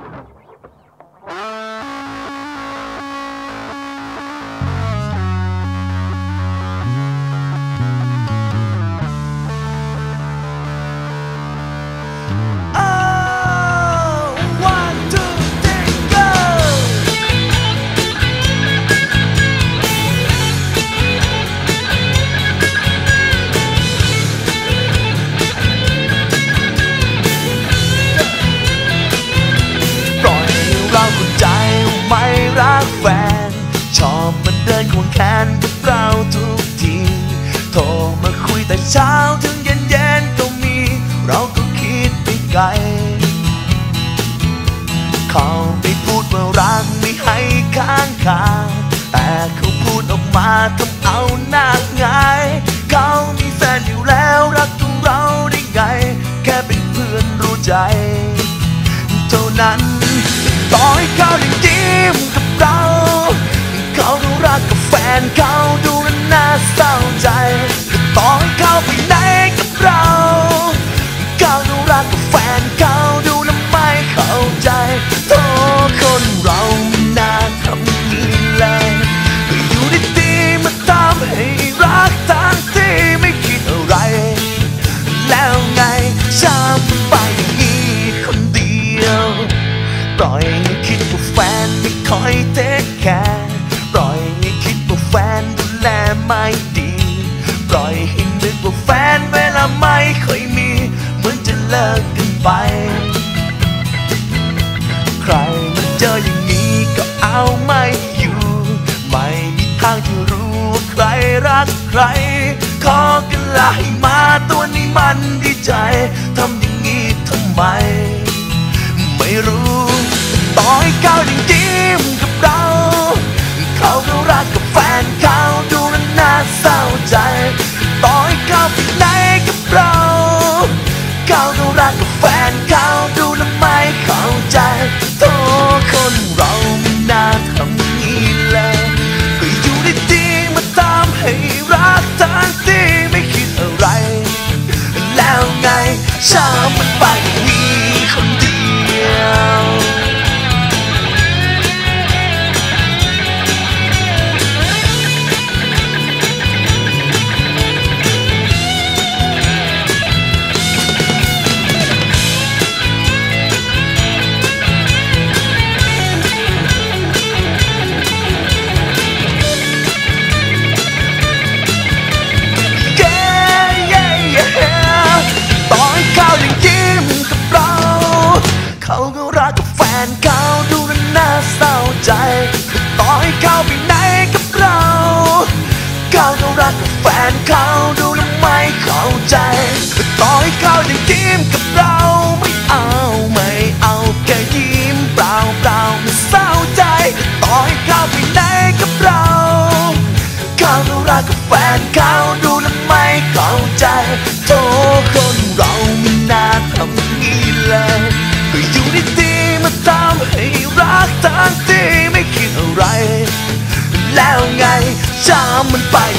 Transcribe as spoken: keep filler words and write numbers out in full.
แฟนชอบมาเดินควงแขนกับเราทุกทีโทรมาคุยแต่เช้าถึงเย็นเย็นก็มีเราก็คิดไปไกลเขาไม่พูดว่ารักไม่ให้ข้างคาแต่เขาพูดออกมาทำเอาหน้าหงายเขามีแฟนอยู่แล้วรักตัวเราได้ไงแค่เป็นเพื่อนรู้ใจเท่านั้นต่อให้เขายังยิ้มกับเราเขาดูรักกับแฟนเขาดูน่าเศร้าใจต่อให้เขาไปไหนกับเราเขาดูรักกับแฟนเขาดูน่าไม่เข้าใจโธ่คนเราไม่น่าทำนี้เลยอยู่ดีๆมาทำให้รักทั้งที่ไม่คิดอะไรแล้วไงฉันไปอย่างนี้คนเดียวปล่อยให้คิดว่าแฟนไม่คอยเทคแคร์ปล่อยให้คิดว่าแฟนดูแลไม่ดีปล่อยให้นึกว่าแฟนเวลาไม่ค่อยมีเหมือนจะเลิกกันไปใครมันเจออย่างนี้ก็เอาไม่อยู่ไม่มีทางจะรู้ว่าใครรักใครขอกันลาให้มาตัวนี้มันดีใจทำอย่างนี้ทำไมไม่รู้ต่อให้เขายังยิ้มกับเราเขาก็รักกับแฟนเขาดูน่าเศร้าใจต่อให้เขาไปไหนกับเราเขาก็รักกับแฟนเขาดูน่าไม่เข้าใจโธ่คนเราไม่น่าทำนี้เลยก็อยู่ดีๆมาทำให้รักทั้งที่ไม่คิดอะไรแล้วไงฉันมันไปอย่างนี้คนเดียวเขาก็รักกับแฟนเขาดูน่าเศร้าใจต่อให้เขาไปไหนกับเราเขาก็รักกับแฟนเขาดูน่าไม่เข้าใจต่อให้เขายังยิ้มกับเราไม่เอาไม่เอาแค่ยิ้มเปล่าเปล่าไม่เศร้าใจต่อให้เขาไปไหนกับเราเขาก็รักกับแฟนเขาดูน่าไม่เข้าใจโธ่คนเราไม่น่าทำงี้เลยก็อยู่ดีๆมาทำให้รักทั้งที่ไม่คิดอะไรแล้วไงฉันมันไป